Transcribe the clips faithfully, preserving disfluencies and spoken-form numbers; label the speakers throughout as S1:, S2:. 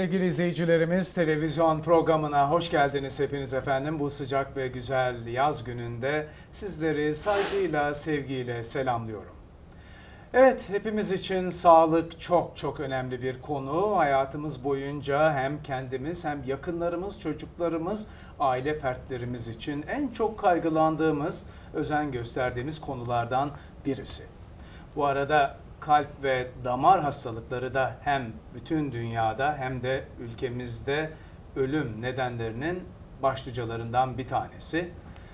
S1: Sevgili izleyicilerimiz, televizyon programına hoş geldiniz hepiniz efendim. Bu sıcak ve güzel yaz gününde sizleri saygıyla, sevgiyle selamlıyorum. Evet, hepimiz için sağlık çok çok önemli bir konu. Hayatımız boyunca hem kendimiz hem yakınlarımız, çocuklarımız, aile fertlerimiz için en çok kaygılandığımız, özen gösterdiğimiz konulardan birisi. Bu arada kalp ve damar hastalıkları da hem bütün dünyada hem de ülkemizde ölüm nedenlerinin başlıcalarından bir tanesi.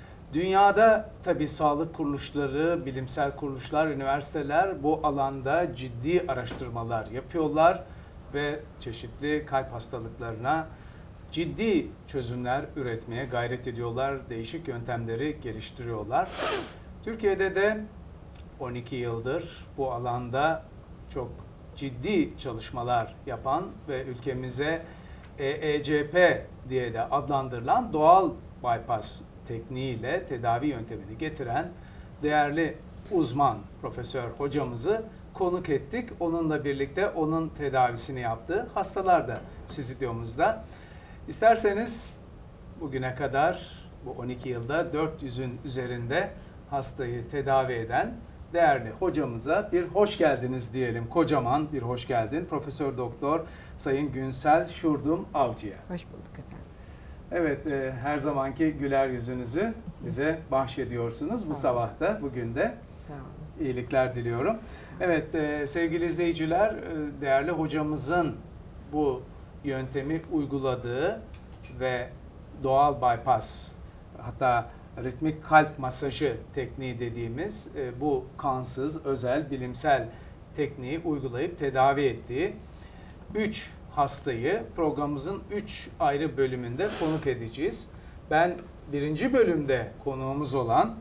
S1: Dünyada tabii sağlık kuruluşları, bilimsel kuruluşlar, üniversiteler bu alanda ciddi araştırmalar yapıyorlar ve çeşitli kalp hastalıklarına ciddi çözümler üretmeye gayret ediyorlar, değişik yöntemleri geliştiriyorlar. Türkiye'de de on iki yıldır bu alanda çok ciddi çalışmalar yapan ve ülkemize E E C P diye de adlandırılan doğal bypass tekniğiyle tedavi yöntemini getiren değerli uzman profesör hocamızı konuk ettik. Onunla birlikte onun tedavisini yaptığı hastalar da stüdyomuzda. İsterseniz bugüne kadar bu on iki yılda dört yüzün üzerinde hastayı tedavi eden değerli hocamıza bir hoş geldiniz diyelim. Kocaman bir hoş geldin. Profesör Doktor Sayın Günsel Şurdum Avcı'ya.
S2: Hoş bulduk efendim.
S1: Evet, e, her zamanki güler yüzünüzü bize bahşediyorsunuz. Bu sabah da, bugün de
S2: Sağ olun.
S1: iyilikler diliyorum. Evet, e, sevgili izleyiciler, e, değerli hocamızın bu yöntemi uyguladığı ve doğal bypass, hatta ritmik kalp masajı tekniği dediğimiz e, bu kansız, özel, bilimsel tekniği uygulayıp tedavi ettiği üç hastayı programımızın üç ayrı bölümünde konuk edeceğiz. Ben birinci bölümde konuğumuz olan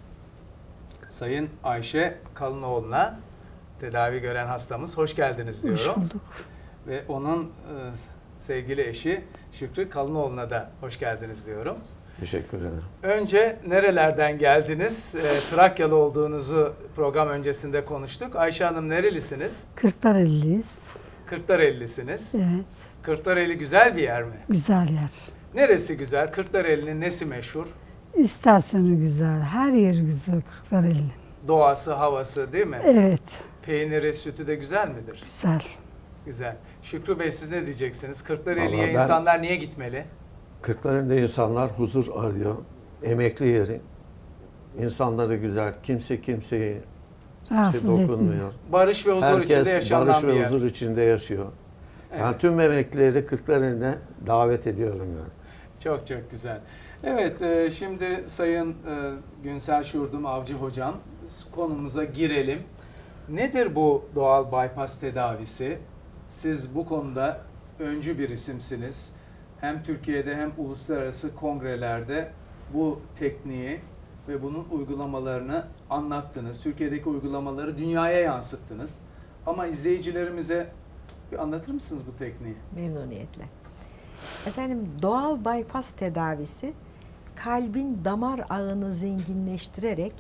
S1: Sayın Ayşe Kalınoğlu'na tedavi gören hastamız hoş geldiniz diyorum.
S2: Hoş bulduk.
S1: Ve onun e, sevgili eşi Şükrü Kalınoğlu'na da hoş geldiniz diyorum.
S3: Teşekkür ederim.
S1: Önce nerelerden geldiniz? E, Trakyalı olduğunuzu program öncesinde konuştuk. Ayşe Hanım nerelisiniz?
S4: Kırklareli'yiz.
S1: Kırklareli'siniz.
S4: Evet,
S1: Kırklareli güzel bir yer mi?
S4: güzel yer.
S1: Neresi güzel? Kırklareli'nin nesi meşhur?
S4: İstasyonu güzel, her yeri güzel Kırklareli'nin.
S1: Doğası, havası değil mi?
S4: Evet,
S1: Peyniri, sütü de güzel midir?
S4: güzel.
S1: Güzel. Şükrü Bey siz ne diyeceksiniz? Kırklareli'ye
S3: Vallahi ben-
S1: insanlar niye gitmeli?
S3: Kırklareli'nde insanlar huzur arıyor. Emekli yeri. İnsanları güzel. Kimse kimseye
S4: Rahatsız
S3: şey
S4: etmiyor.
S3: dokunmuyor.
S1: Barış ve huzur
S3: Herkes
S1: içinde yaşanan
S3: barış
S1: bir
S3: ve
S1: yer.
S3: huzur içinde yaşıyor.
S1: Evet.
S3: Yani tüm emeklileri Kırklareli'ne davet ediyorum yani.
S1: Çok çok güzel. Evet, e, şimdi Sayın e, Günsel Şurdum Avcı Hocam, konumuza girelim. Nedir bu doğal bypass tedavisi? Siz bu konuda öncü bir isimsiniz. Hem Türkiye'de hem uluslararası kongrelerde bu tekniği ve bunun uygulamalarını anlattınız. Türkiye'deki uygulamaları dünyaya yansıttınız. Ama izleyicilerimize bir anlatır mısınız bu tekniği?
S2: Memnuniyetle. Efendim, doğal bypass tedavisi kalbin damar ağını zenginleştirerek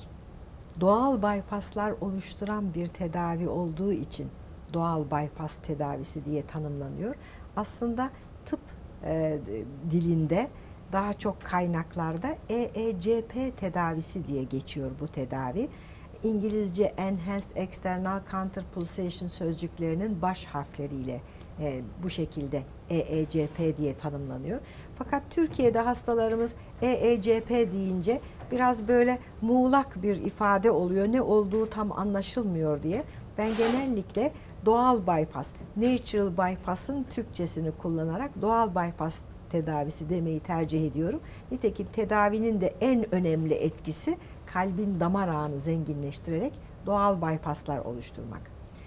S2: doğal bypasslar oluşturan bir tedavi olduğu için doğal bypass tedavisi diye tanımlanıyor. Aslında tıp e, dilinde daha çok kaynaklarda E E C P tedavisi diye geçiyor bu tedavi. İngilizce Enhanced External Counter Pulsation sözcüklerinin baş harfleriyle e, bu şekilde E E C P diye tanımlanıyor. Fakat Türkiye'de hastalarımız E E C P deyince biraz böyle muğlak bir ifade oluyor. Ne olduğu tam anlaşılmıyor diye. Ben genellikle doğal bypass, natural bypass'ın Türkçesini kullanarak doğal bypass tedavisi demeyi tercih ediyorum. Nitekim tedavinin de en önemli etkisi kalbin damar ağını zenginleştirerek doğal bypasslar oluşturmak.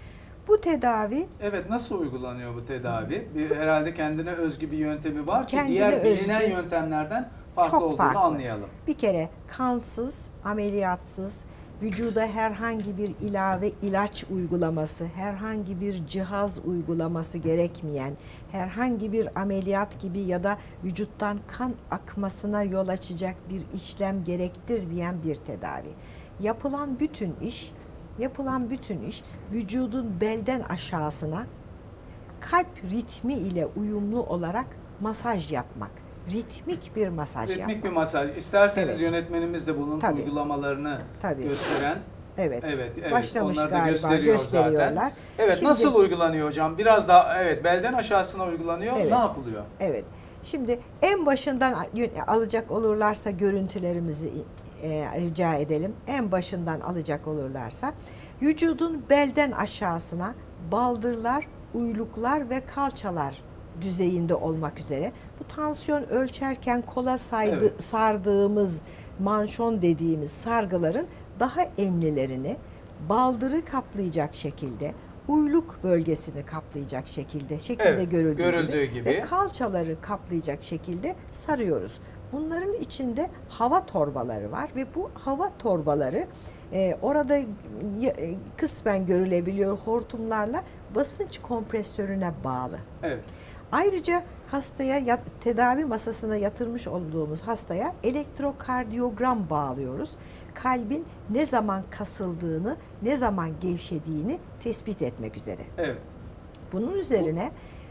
S2: Bu tedavi
S1: Evet, nasıl uygulanıyor bu tedavi? Bir, herhalde kendine özgü bir yöntemi var ki
S2: Kendine
S1: diğer bilinen
S2: özgü,
S1: yöntemlerden farklı
S2: çok
S1: olduğunu
S2: farklı.
S1: anlayalım.
S2: bir kere kansız, ameliyatsız, vücuda herhangi bir ilave ilaç uygulaması, herhangi bir cihaz uygulaması gerekmeyen, herhangi bir ameliyat gibi ya da vücuttan kan akmasına yol açacak bir işlem gerektirmeyen bir tedavi. Yapılan bütün iş, yapılan bütün iş vücudun belden aşağısına kalp ritmi ile uyumlu olarak masaj yapmak. Ritmik bir masaj
S1: Ritmik
S2: yapmak.
S1: bir masaj. İsterseniz
S2: Evet.
S1: yönetmenimiz de bunun
S2: Tabii.
S1: uygulamalarını
S2: Tabii.
S1: gösteren.
S2: Evet.
S1: Evet, evet.
S2: Başlamış
S1: Onları da
S2: galiba,
S1: gösteriyor
S2: gösteriyorlar.
S1: zaten. Evet,
S2: Şimdi-
S1: nasıl uygulanıyor hocam? Biraz daha, evet, belden aşağısına uygulanıyor.
S2: Evet.
S1: Ne yapılıyor?
S2: Evet. Şimdi en başından alacak olurlarsa görüntülerimizi e, rica edelim. En başından alacak olurlarsa vücudun belden aşağısına baldırlar, uyluklar ve kalçalar düzeyinde olmak üzere bu tansiyon ölçerken kola saydı,
S1: Evet.
S2: sardığımız manşon dediğimiz sargıların daha enlilerini baldırı kaplayacak şekilde, uyluk bölgesini kaplayacak şekilde şekilde
S1: Evet,
S2: görüldüğü,
S1: görüldüğü
S2: gibi,
S1: gibi.
S2: ve kalçaları kaplayacak şekilde sarıyoruz. Bunların içinde hava torbaları var ve bu hava torbaları e, orada y- e, kısmen görülebiliyor hortumlarla basınç kompresörüne bağlı.
S1: Evet.
S2: Ayrıca hastaya yat- tedavi masasına yatırmış olduğumuz hastaya elektrokardiyogram bağlıyoruz. Kalbin ne zaman kasıldığını, ne zaman gevşediğini tespit etmek üzere.
S1: Evet.
S2: Bunun üzerine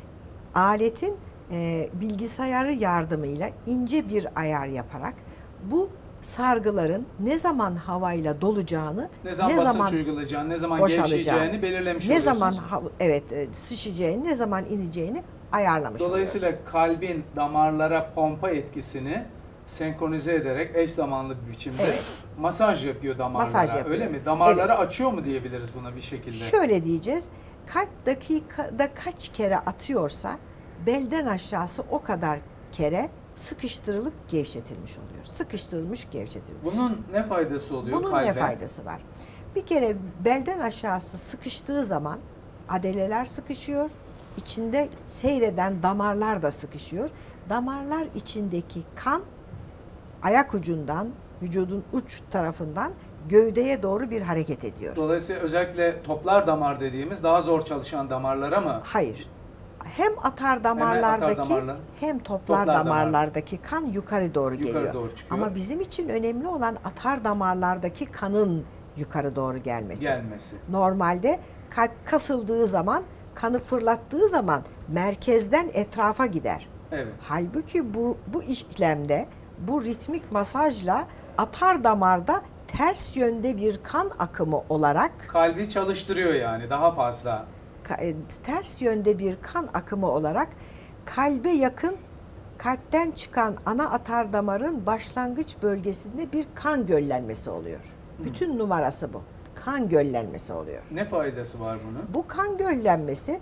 S2: aletin e, bilgisayarı yardımıyla ince bir ayar yaparak bu sargıların ne zaman havayla dolacağını,
S1: Ne zaman basınç uygulayacağını, ne zaman
S2: boşalacağını,
S1: gevşeyeceğini belirlemiş
S2: ne
S1: oluyorsunuz.
S2: zaman ha- evet e, sıçacağını, ne zaman ineceğini ayarlamış
S1: Dolayısıyla
S2: oluyoruz.
S1: kalbin damarlara pompa etkisini senkronize ederek eş zamanlı bir biçimde
S2: Evet.
S1: masaj yapıyor damarlara.
S2: Masaj yapıyor.
S1: Öyle mi? Damarları açıyor mu diyebiliriz buna bir şekilde?
S2: Şöyle diyeceğiz, kalp dakikada kaç kere atıyorsa belden aşağısı o kadar kere sıkıştırılıp gevşetilmiş oluyor. Sıkıştırılmış, gevşetilmiş.
S1: Bunun ne faydası oluyor
S2: Bunun
S1: kalbe?
S2: ne faydası var? Bir kere belden aşağısı sıkıştığı zaman adeleler sıkışıyor, içinde seyreden damarlar da sıkışıyor. Damarlar içindeki kan ayak ucundan, vücudun uç tarafından gövdeye doğru bir hareket ediyor.
S1: Dolayısıyla özellikle toplar damar dediğimiz daha zor çalışan damarlara mı?
S2: Hayır. Hem atar damarlardaki
S1: Hemen atar damarlar.
S2: hem toplar,
S1: Toplar damar.
S2: damarlardaki kan yukarı doğru
S1: Yukarı
S2: geliyor.
S1: doğru çıkıyor.
S2: Ama bizim için önemli olan atar damarlardaki kanın yukarı doğru gelmesi.
S1: Gelmesi.
S2: Normalde kalp kasıldığı zaman, kanı fırlattığı zaman merkezden etrafa gider.
S1: Evet.
S2: Halbuki bu, bu işlemde, bu ritmik masajla atar damarda ters yönde bir kan akımı olarak,
S1: Kalbi çalıştırıyor yani daha fazla.
S2: ka- e, ters yönde bir kan akımı olarak kalbe yakın, kalpten çıkan ana atar damarın başlangıç bölgesinde bir kan göllenmesi oluyor. Bütün numarası bu. Kan göllenmesi oluyor.
S1: Ne faydası var bunun?
S2: Bu kan göllenmesi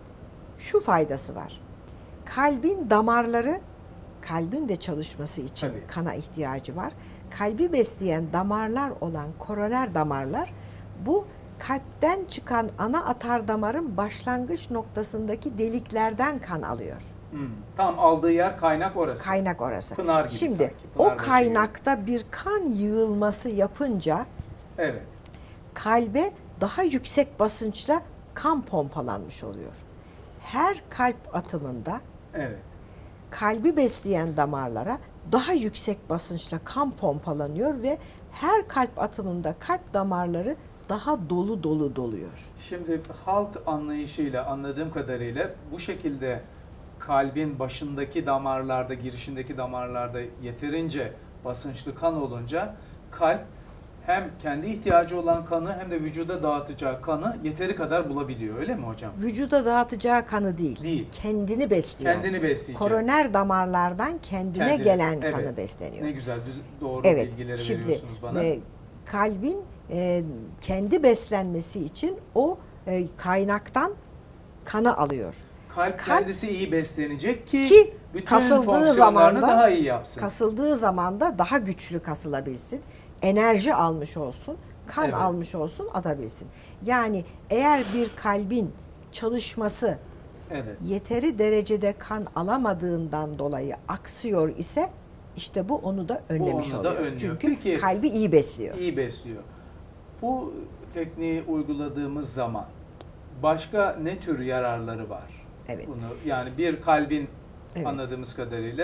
S2: şu faydası var. Kalbin damarları, kalbin de çalışması için
S1: Tabii.
S2: kana ihtiyacı var. Kalbi besleyen damarlar olan koroner damarlar bu kalpten çıkan ana atar damarın başlangıç noktasındaki deliklerden kan alıyor.
S1: Hmm. Tam aldığı yer kaynak orası.
S2: Kaynak orası.
S1: Pınar gibi
S2: Şimdi
S1: sanki, pınar
S2: o
S1: başı
S2: kaynakta bir kan yığılması yapınca
S1: Evet.
S2: kalbe daha yüksek basınçla kan pompalanmış oluyor. Her kalp atımında
S1: Evet.
S2: kalbi besleyen damarlara daha yüksek basınçla kan pompalanıyor ve her kalp atımında kalp damarları daha dolu dolu doluyor.
S1: Şimdi halk anlayışıyla anladığım kadarıyla bu şekilde kalbin başındaki damarlarda, girişindeki damarlarda yeterince basınçlı kan olunca kalp hem kendi ihtiyacı olan kanı hem de vücuda dağıtacağı kanı yeteri kadar bulabiliyor. Öyle mi hocam?
S2: Vücuda dağıtacağı kanı değil,
S1: Değil.
S2: kendini besleyen,
S1: Kendini besleyecek.
S2: koroner damarlardan kendine
S1: Kendini,
S2: gelen
S1: evet.
S2: kanı besleniyor.
S1: Ne güzel, düz, doğru
S2: Evet,
S1: bilgileri
S2: şimdi
S1: veriyorsunuz bana.
S2: e, kalbin e, kendi beslenmesi için o e, kaynaktan kanı alıyor.
S1: Kalp,
S2: kalp-
S1: kendisi iyi beslenecek ki,
S2: Ki
S1: bütün
S2: kasıldığı
S1: fonksiyonlarını
S2: zamanda
S1: daha iyi yapsın.
S2: kasıldığı zaman da daha güçlü kasılabilsin. Enerji almış olsun, kan
S1: Evet.
S2: almış olsun, atabilsin. Yani eğer bir kalbin çalışması
S1: Evet.
S2: yeteri derecede kan alamadığından dolayı aksıyor ise işte bu onu da önlemiş
S1: onu da
S2: oluyor.
S1: önlüyor.
S2: Çünkü
S1: Peki-
S2: kalbi iyi besliyor.
S1: İyi besliyor. Bu tekniği uyguladığımız zaman başka ne tür yararları var?
S2: Evet.
S1: Bunu yani bir kalbin
S2: Evet.
S1: anladığımız kadarıyla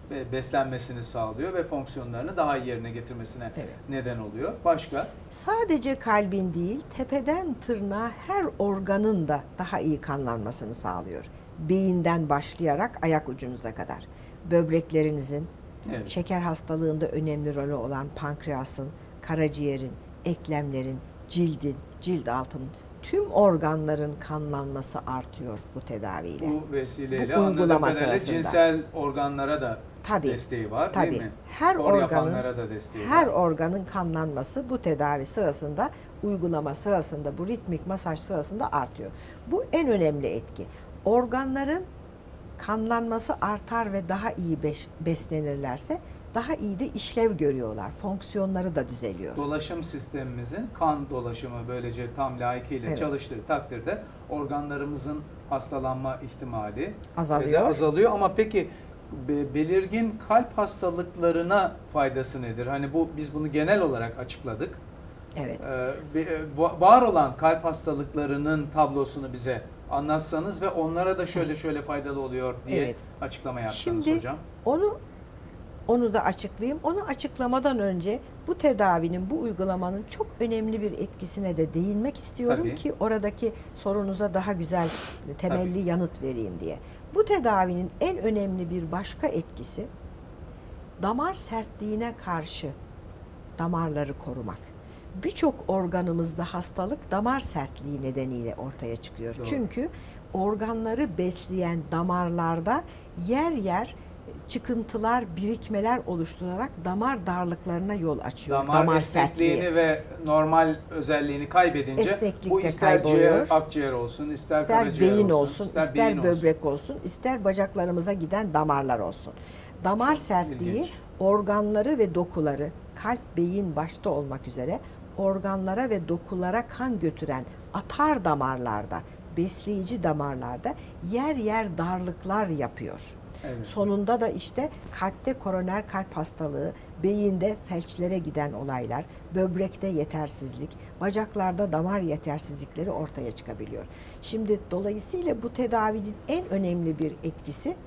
S1: ve beslenmesini sağlıyor ve fonksiyonlarını daha iyi yerine getirmesine
S2: Evet.
S1: neden oluyor. Başka?
S2: Sadece kalbin değil, tepeden tırnağa her organın da daha iyi kanlanmasını sağlıyor. Beyinden başlayarak ayak ucunuza kadar. Böbreklerinizin,
S1: Evet.
S2: şeker hastalığında önemli rolü olan pankreasın, karaciğerin, eklemlerin, cildin, cilt altının, tüm organların kanlanması artıyor bu tedaviyle.
S1: Bu vesileyle
S2: Bu
S1: anladığım
S2: uygulama
S1: kadarıyla
S2: sırasında.
S1: cinsel organlara da
S2: Tabii,
S1: desteği var
S2: tabii.
S1: değil mi?
S2: Her
S1: Spor
S2: organın,
S1: yapanlara da desteği
S2: her
S1: var.
S2: organın kanlanması bu tedavi sırasında, uygulama sırasında, bu ritmik masaj sırasında artıyor. Bu en önemli etki. Organların kanlanması artar ve daha iyi beş- beslenirlerse daha iyi de işlev görüyorlar. Fonksiyonları da düzeliyor.
S1: Dolaşım sistemimizin kan dolaşımı böylece tam layıkıyla
S2: Evet.
S1: çalıştığı takdirde organlarımızın hastalanma ihtimali
S2: Azalıyor.
S1: de azalıyor. Ama peki be- belirgin kalp hastalıklarına faydası nedir? Hani bu biz bunu genel olarak açıkladık.
S2: Evet.
S1: Ee, be- e, va- var olan kalp hastalıklarının tablosunu bize anlatsanız ve onlara da şöyle şöyle faydalı oluyor diye
S2: Evet.
S1: açıklama yapsanız
S2: Şimdi
S1: hocam.
S2: onu onu da açıklayayım. Onu açıklamadan önce bu tedavinin, bu uygulamanın çok önemli bir etkisine de değinmek istiyorum
S1: Tabii.
S2: ki oradaki sorunuza daha güzel temelli yanıt vereyim diye. Bu tedavinin en önemli bir başka etkisi damar sertliğine karşı damarları korumak. Birçok organımızda hastalık damar sertliği nedeniyle ortaya çıkıyor.
S1: Doğru.
S2: Çünkü organları besleyen damarlarda yer yer çıkıntılar, birikmeler oluşturarak damar darlıklarına yol açıyor.
S1: Damar, esnekliğini ve normal özelliğini kaybedince
S2: Esneklik
S1: bu
S2: de
S1: ister
S2: kayboluyor.
S1: ciğer, akciğer olsun, ister,
S2: İster
S1: karaciğer
S2: beyin
S1: olsun,
S2: olsun,
S1: ister,
S2: ister
S1: beyin olsun.
S2: böbrek olsun, ister bacaklarımıza giden damarlar olsun. Damar
S1: Çok
S2: sertliği
S1: ilginç.
S2: organları ve dokuları, kalp, beyin başta olmak üzere organlara ve dokulara kan götüren atar damarlarda, besleyici damarlarda yer yer darlıklar yapıyor.
S1: Evet.
S2: Sonunda da işte kalpte koroner kalp hastalığı, beyinde felçlere giden olaylar, böbrekte yetersizlik, bacaklarda damar yetersizlikleri ortaya çıkabiliyor. Şimdi dolayısıyla bu tedavinin en önemli bir etkisi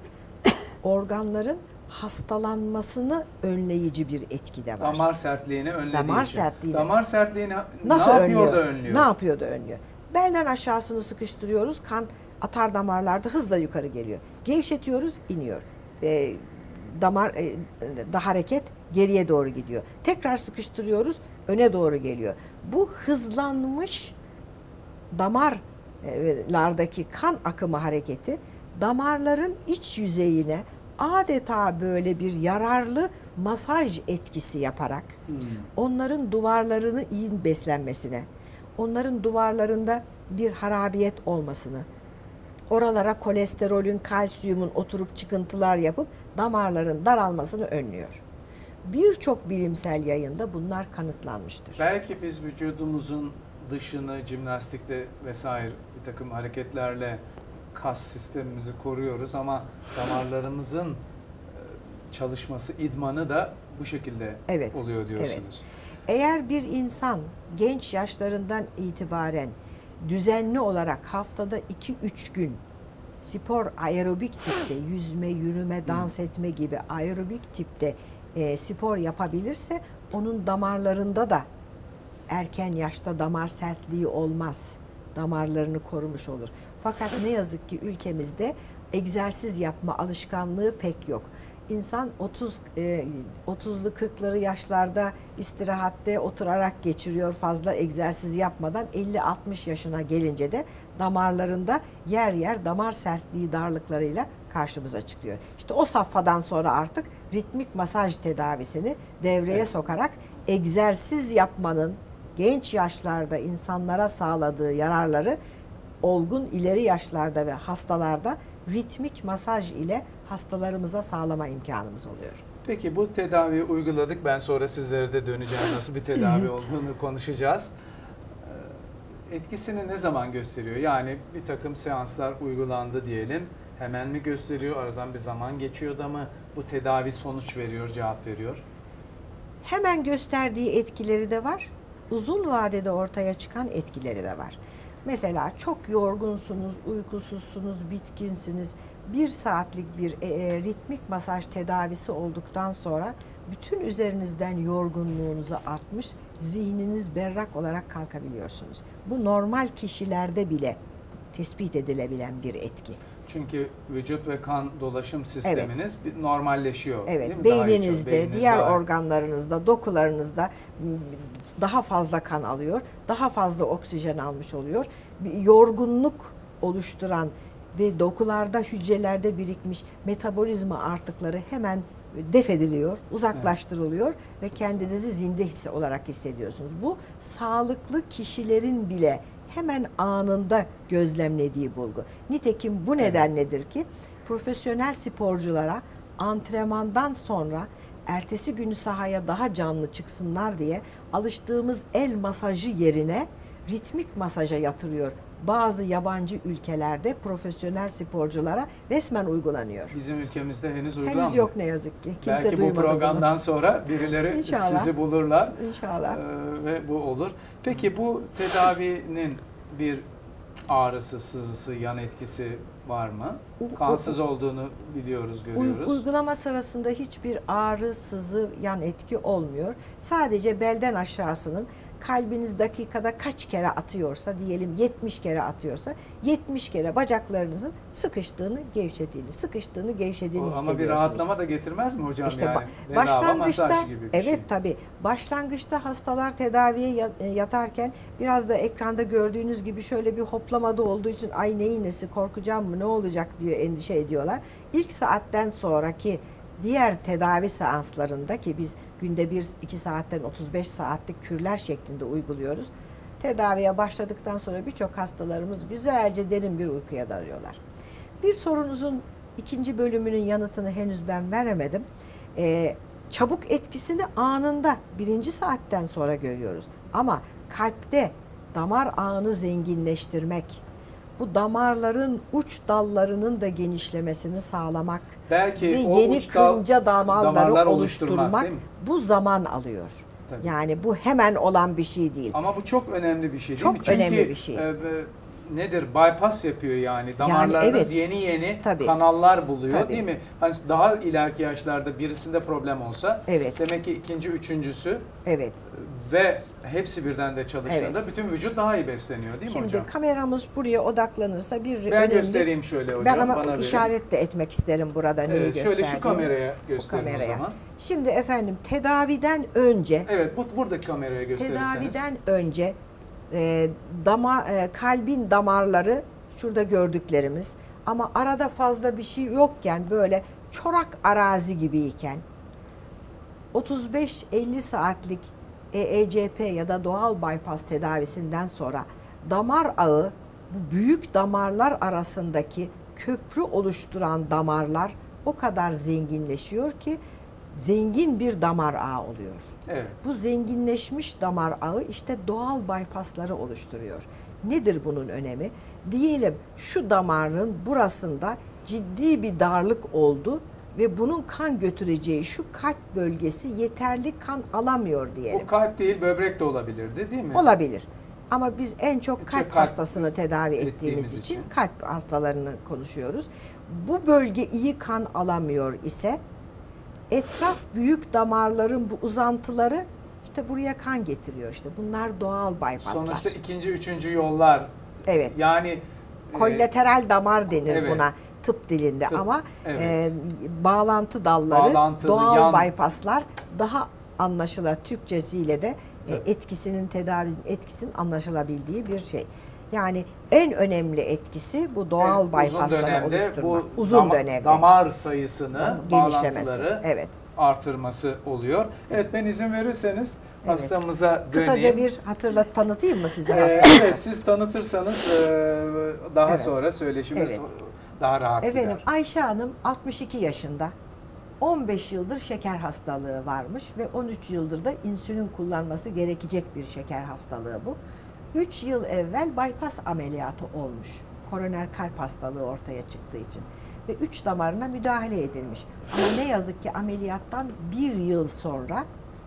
S2: organların hastalanmasını önleyici bir etki de var.
S1: Damar sertliğini önlediği
S2: Damar
S1: için.
S2: sertliğini.
S1: Damar sertliğini
S2: Nasıl
S1: ne yapıyor
S2: önlüyor?
S1: da önlüyor?
S2: Ne yapıyor da önlüyor? Belden aşağısını sıkıştırıyoruz, kan atar damarlarda hızla yukarı geliyor. Gevşetiyoruz, iniyor. E, damar e, da hareket geriye doğru gidiyor. Tekrar sıkıştırıyoruz, öne doğru geliyor. Bu hızlanmış damarlardaki kan akımı hareketi damarların iç yüzeyine adeta böyle bir yararlı masaj etkisi yaparak
S1: Hmm.
S2: onların duvarlarını iyi beslenmesine, onların duvarlarında bir harabiyet olmasını, oralara kolesterolün, kalsiyumun oturup çıkıntılar yapıp damarların daralmasını önlüyor. Birçok bilimsel yayında bunlar kanıtlanmıştır.
S1: Belki biz vücudumuzun dışını jimnastikle vesaire bir takım hareketlerle kas sistemimizi koruyoruz ama damarlarımızın e, çalışması, idmanı da bu şekilde
S2: Evet,
S1: oluyor diyorsunuz.
S2: Eğer bir insan genç yaşlarından itibaren düzenli olarak haftada iki üç gün spor aerobik tipte yüzme, yürüme, dans etme gibi aerobik tipte e, spor yapabilirse onun damarlarında da erken yaşta damar sertliği olmaz. Damarlarını korumuş olur. Fakat ne yazık ki ülkemizde egzersiz yapma alışkanlığı pek yok. İnsan otuz otuzlu kırkları yaşlarda istirahatte oturarak geçiriyor fazla egzersiz yapmadan. elli altmış yaşına gelince de damarlarında yer yer damar sertliği darlıklarıyla karşımıza çıkıyor. İşte o safhadan sonra artık ritmik masaj tedavisini devreye
S1: Evet.
S2: sokarak egzersiz yapmanın genç yaşlarda insanlara sağladığı yararları olgun ileri yaşlarda ve hastalarda ritmik masaj ile hastalarımıza sağlama imkanımız oluyor.
S1: Peki bu tedaviyi uyguladık. Ben sonra sizlere de döneceğim. Nasıl bir tedavi olduğunu konuşacağız. Ee, Etkisini ne zaman gösteriyor? Yani bir takım seanslar uygulandı diyelim. Hemen mi gösteriyor? Aradan bir zaman geçiyor da mı bu tedavi sonuç veriyor, cevap veriyor?
S2: Hemen gösterdiği etkileri de var. Uzun vadede ortaya çıkan etkileri de var. Mesela çok yorgunsunuz, uykusuzsunuz, bitkinsiniz. Bir saatlik bir e, ritmik masaj tedavisi olduktan sonra bütün üzerinizden yorgunluğunuzu artmış, zihniniz berrak olarak kalkabiliyorsunuz. Bu normal kişilerde bile tespit edilebilen bir etki.
S1: Çünkü vücut ve kan dolaşım sisteminiz bir normalleşiyor.
S2: Evet,
S1: değil mi? Daha iyi çalışıyor.
S2: beyninizde,
S1: Beyniniz
S2: diğer
S1: daha iyi.
S2: organlarınızda, dokularınızda daha fazla kan alıyor, daha fazla oksijen almış oluyor. Bir yorgunluk oluşturan ve dokularda, hücrelerde birikmiş metabolizma artıkları hemen def ediliyor, uzaklaştırılıyor ve kendinizi zinde hisse olarak hissediyorsunuz. Bu sağlıklı kişilerin bile hemen anında gözlemlediği bulgu. Nitekim bu nedenledir ki profesyonel sporculara antrenmandan sonra ertesi günü sahaya daha canlı çıksınlar diye alıştığımız el masajı yerine ritmik masaja yatırıyor. Bazı yabancı ülkelerde profesyonel sporculara resmen uygulanıyor.
S1: Bizim ülkemizde henüz uygulanmıyor.
S2: Henüz yok ne yazık ki. Kimse
S1: Belki bu
S2: duymadı
S1: programdan
S2: bunu.
S1: sonra birileri
S2: İnşallah.
S1: sizi bulurlar.
S2: İnşallah.
S1: Ee, ve bu olur. Peki bu tedavinin bir ağrısı, sızısı, yan etkisi var mı? Kansız olduğunu biliyoruz, görüyoruz.
S2: Uygulama sırasında hiçbir ağrı, sızı, yan etki olmuyor. Sadece belden aşağısının kalbiniz dakikada kaç kere atıyorsa, diyelim yetmiş kere atıyorsa, yetmiş kere bacaklarınızın sıkıştığını, gevşediğini, sıkıştığını, gevşediğini
S1: O, ama
S2: hissediyorsunuz.
S1: bir rahatlama da getirmez mi hocam
S2: İşte
S1: yani?
S2: ba-
S1: Bedava
S2: başlangıçta
S1: masaj gibi bir
S2: evet
S1: şey.
S2: tabii başlangıçta hastalar tedaviye ya- yatarken biraz da ekranda gördüğünüz gibi şöyle bir hoplamada olduğu için ay neyin nesi korkacağım mı ne olacak diye endişe ediyorlar. İlk saatten sonraki diğer tedavi seanslarında ki biz günde bir iki saatten otuz beş saatlik kürler şeklinde uyguluyoruz. Tedaviye başladıktan sonra birçok hastalarımız güzelce derin bir uykuya dalıyorlar. Bir sorunuzun ikinci bölümünün yanıtını henüz ben veremedim. Ee, çabuk etkisini anında birinci saatten sonra görüyoruz. Ama kalpte damar ağını zenginleştirmek, bu damarların uç dallarının da genişlemesini sağlamak
S1: Belki
S2: ve
S1: o
S2: yeni
S1: uç dal-
S2: kınca damarları
S1: damarlar
S2: oluşturmak,
S1: oluşturmak, değil mi?
S2: bu zaman alıyor.
S1: Tabii.
S2: Yani bu hemen olan bir şey değil.
S1: Ama bu çok önemli bir şey değil
S2: Çok
S1: mi? Çünkü
S2: önemli bir şey.
S1: e, e, nedir? Bypass yapıyor yani. Damarlarınız
S2: evet.
S1: yeni yeni
S2: Tabii.
S1: kanallar buluyor
S2: Tabii.
S1: değil mi? Hani daha ileriki yaşlarda birisinde problem olsa
S2: Evet.
S1: demek ki ikinci, üçüncüsü
S2: Evet.
S1: ve hepsi birden de çalıştığında
S2: Evet.
S1: bütün vücut daha iyi besleniyor değil mi
S2: Şimdi
S1: hocam?
S2: kameramız buraya odaklanırsa bir
S1: Ben
S2: önemli...
S1: göstereyim şöyle hocam.
S2: Ben ama
S1: bana verin.
S2: işaret de etmek isterim burada neyi
S1: Evet,
S2: gösterdiğimi.
S1: şöyle şu kameraya gösterin o
S2: kameraya.
S1: zaman.
S2: Şimdi efendim tedaviden önce
S1: Evet, bu buradaki kameraya gösterirseniz.
S2: tedaviden önce e, dama e, kalbin damarları şurada gördüklerimiz ama arada fazla bir şey yokken böyle çorak arazi gibiyken otuz beş elli saatlik E E C P ya da doğal bypass tedavisinden sonra damar ağı bu büyük damarlar arasındaki köprü oluşturan damarlar o kadar zenginleşiyor ki zengin bir damar ağı oluyor.
S1: Evet.
S2: Bu zenginleşmiş damar ağı işte doğal bypassları oluşturuyor. Nedir bunun önemi? Diyelim şu damarın burasında ciddi bir darlık oldu ve bunun kan götüreceği şu kalp bölgesi yeterli kan alamıyor diyelim.
S1: Bu kalp değil, böbrek de olabilirdi değil mi?
S2: Olabilir. Ama biz en çok kalp
S1: kalp
S2: hastasını tedavi
S1: ettiğimiz
S2: ettiğimiz için,
S1: için.
S2: kalp hastalarını konuşuyoruz. Bu bölge iyi kan alamıyor ise etraf büyük damarların bu uzantıları işte buraya kan getiriyor. İşte bunlar doğal bypasslar.
S1: Sonuçta ikinci, üçüncü yollar.
S2: Evet.
S1: Yani e,
S2: Kollateral damar denir
S1: evet.
S2: buna tıp dilinde
S1: Tıp,
S2: ama
S1: evet.
S2: e, bağlantı dalları,
S1: Bağlantılı,
S2: doğal
S1: yan-
S2: bypasslar daha anlaşılır Türkçesiyle de e,
S1: Evet.
S2: etkisinin tedavinin etkisinin anlaşılabildiği bir şey. Yani en önemli etkisi bu doğal
S1: evet, uzun
S2: bypassları
S1: dönemde
S2: oluşturmak.
S1: bu
S2: uzun
S1: dama-
S2: dönemde
S1: damar sayısını,
S2: genişlemesi.
S1: bağlantıları
S2: Evet.
S1: artırması oluyor. Evet, ben izin verirseniz
S2: Evet.
S1: hastamıza döneyim.
S2: Kısaca bir hatırlat tanıtayım mı size
S1: Ee,
S2: hastamızı?
S1: evet, siz tanıtırsanız e, daha
S2: Evet.
S1: sonra söyleşimiz
S2: Evet.
S1: daha rahat
S2: Efendim
S1: gider.
S2: Ayşe Hanım altmış iki yaşında. on beş yıldır şeker hastalığı varmış ve on üç yıldır da insülin kullanması gerekecek bir şeker hastalığı bu. üç yıl evvel bypass ameliyatı olmuş. Koroner kalp hastalığı ortaya çıktığı için ve üç damarına müdahale edilmiş. Ama ne yazık ki ameliyattan bir yıl sonra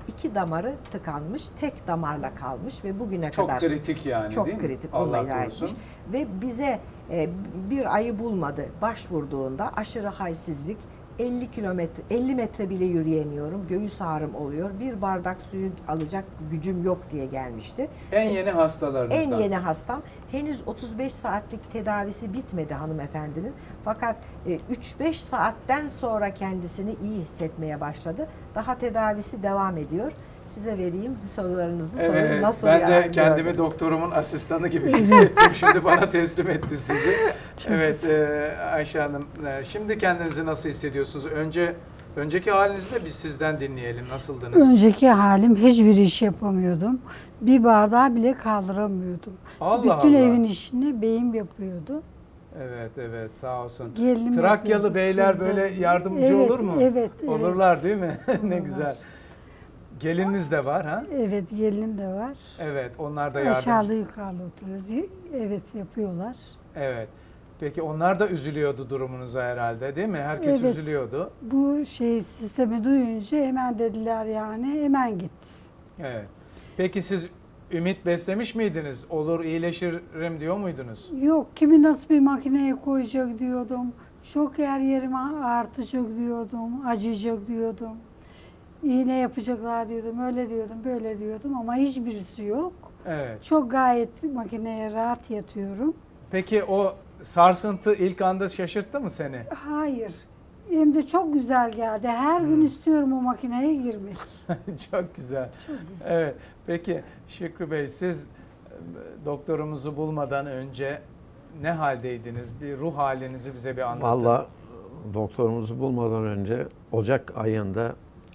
S2: iki damarı tıkanmış, tek damarla kalmış ve bugüne
S1: Çok
S2: kadar
S1: kritik yani,
S2: çok
S1: değil mi?
S2: kritik
S1: Allah
S2: olmayı
S1: korusun.
S2: etmiş ve bize e, bir ayı bulmadı başvurduğunda aşırı halsizlik, elli kilometre elli metre bile yürüyemiyorum, göğüs ağrım oluyor, bir bardak suyu alacak gücüm yok diye gelmişti.
S1: En yeni hastalarınızdan.
S2: En yeni hastam. Henüz otuz beş saatlik tedavisi bitmedi hanımefendinin. Fakat e, üç beş saatten sonra kendisini iyi hissetmeye başladı. Daha tedavisi devam ediyor. Size vereyim sorularınızı sorun.
S1: Evet,
S2: Nasıl
S1: ben
S2: yani
S1: de kendimi
S2: gördüm?
S1: doktorumun asistanı gibi hissettim. Şimdi bana teslim etti sizi. Evet e, Ayşe Hanım, e, şimdi kendinizi nasıl hissediyorsunuz? Önce önceki halinizi de biz sizden dinleyelim. Nasıldınız?
S4: Önceki halim hiçbir iş yapamıyordum. Bir bardağı bile kaldıramıyordum.
S1: Allah
S4: Bütün
S1: Allah.
S4: evin işini beyim yapıyordu.
S1: Evet evet, sağ olsun.
S4: Gelinim
S1: Trakyalı
S4: yapıyordu,
S1: beyler
S4: kızlar.
S1: böyle yardımcı
S4: Evet,
S1: olur mu?
S4: Evet. evet.
S1: Olurlar değil mi? Ne
S4: Olurlar.
S1: güzel. Gelininiz de var ha?
S4: Evet, gelinim de var.
S1: Evet, onlar da yardımcı.
S4: Aşağıda yukarıda oturuyoruz. Evet, yapıyorlar.
S1: Evet. Peki onlar da üzülüyordu durumunuza herhalde, değil mi? Herkes
S4: Evet.
S1: üzülüyordu.
S4: Bu şey sistemi duyunca hemen dediler yani hemen git.
S1: Evet. Peki siz ümit beslemiş miydiniz? Olur, iyileşirim diyor muydunuz?
S4: Yok, kimi nasıl bir makineye koyacak diyordum. Çok her yerime artacak diyordum, acıyacak diyordum. İğne yapacaklar diyordum, öyle diyordum, böyle diyordum ama hiçbirisi yok.
S1: Evet.
S4: Çok gayet makineye rahat yatıyorum.
S1: Peki o sarsıntı ilk anda şaşırttı mı seni?
S4: Hayır, hem de çok güzel geldi. Her gün istiyorum o makineye girmek.
S1: Çok güzel. Evet. Peki Şükrü Bey, siz e, doktorumuzu bulmadan önce ne haldeydiniz? Bir ruh halinizi bize bir anlatın.
S3: Vallahi doktorumuzu bulmadan önce Ocak ayında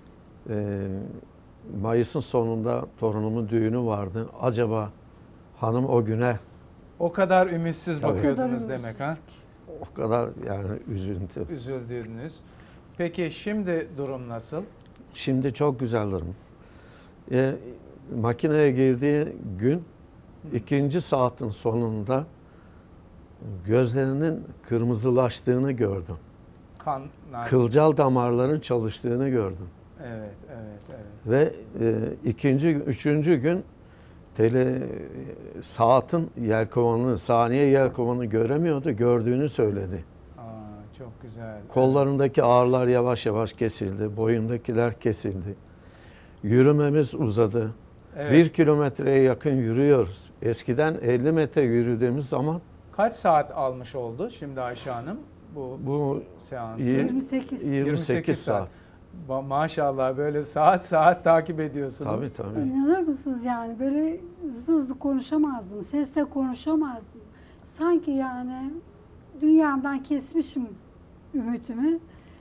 S3: e, Mayıs'ın sonunda torunumun düğünü vardı. Acaba hanım o güne
S1: O kadar ümitsiz
S3: Tabii.
S1: bakıyordunuz
S4: O kadar
S1: demek ha?
S3: o kadar yani üzüntü.
S1: Üzüldünüz. Peki şimdi durum nasıl?
S3: Şimdi çok güzel durum. E, makineye girdiği gün ikinci saatin sonunda gözlerinin kırmızılaştığını gördüm.
S1: Kan,
S3: Kılcal damarların çalıştığını gördüm.
S1: Evet, evet, evet.
S3: Ve e, ikinci, üçüncü gün tele, saatin yelkovanını, saniye yelkovanını göremiyordu, gördüğünü söyledi.
S1: Aa, çok güzel.
S3: Kollarındaki ağrılar yavaş yavaş kesildi, boyundakiler kesildi. Yürümemiz uzadı.
S1: Evet.
S3: Bir kilometreye yakın yürüyoruz. Eskiden elli metre yürüdüğümüz zaman
S1: Kaç saat almış oldu şimdi Ayşe Hanım bu,
S3: bu
S1: seansı?
S3: Yirmi-
S4: yirmi sekiz.
S3: yirmi sekiz saat.
S1: Ma- Maşallah böyle saat saat takip ediyorsunuz.
S3: Tabii tabii.
S4: İnanır mısınız yani böyle hızlı hızlı konuşamazdım, sesle konuşamazdım. Sanki yani dünyamdan kesmişim ümitimi.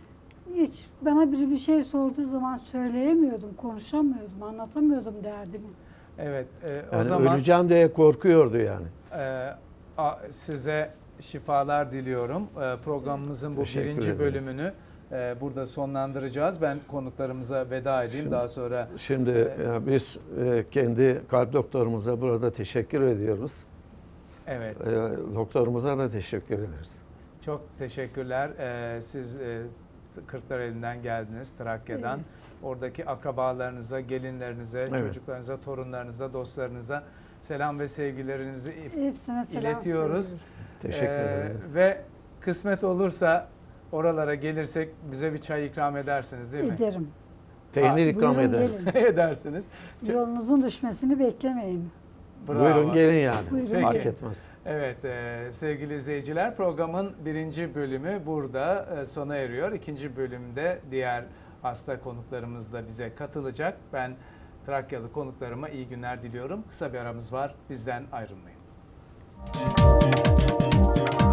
S4: Hiç bana biri bir şey sorduğu zaman söyleyemiyordum, konuşamıyordum, anlatamıyordum derdimi.
S1: Evet. e, o
S3: Yani
S1: zaman
S3: öleceğim diye korkuyordu yani.
S1: e, a- size şifalar diliyorum. E, programımızın bu
S3: Teşekkür
S1: birinci
S3: ederiz.
S1: bölümünü e, burada sonlandıracağız. Ben konuklarımıza veda edeyim.
S3: Şimdi-
S1: Daha sonra
S3: Şimdi
S1: Evet.
S3: ya biz e, kendi kalp doktorumuza burada teşekkür ediyoruz.
S1: evet.
S3: E, doktorumuza da teşekkür ederiz.
S1: Çok teşekkürler. Ee, siz e, Kırklareli'nden geldiniz, Trakya'dan.
S4: Evet.
S1: Oradaki akrabalarınıza, gelinlerinize,
S3: Evet.
S1: çocuklarınıza, torunlarınıza, dostlarınıza selam ve sevgilerinizi
S4: Hepsine selam
S1: iletiyoruz.
S4: söylüyorum.
S3: Teşekkür
S1: Ee,
S3: ederiz.
S1: Ve kısmet olursa oralara gelirsek bize bir çay ikram edersiniz değil mi?
S4: Ederim.
S3: Peynir ikram
S4: Buyurun
S3: ederiz.
S4: gelin.
S1: Edersiniz. Çok-
S4: Yolunuzun düşmesini beklemeyin.
S1: Bravo.
S3: Buyurun gelin yani.
S4: Buyurun
S3: Fark
S1: gelin.
S3: etmez.
S1: Evet e, sevgili izleyiciler, programın birinci bölümü burada e, sona eriyor. İkinci bölümde diğer hasta konuklarımız da bize katılacak. Ben Trakyalı konuklarıma iyi günler diliyorum. Kısa bir aramız var. Bizden ayrılmayın.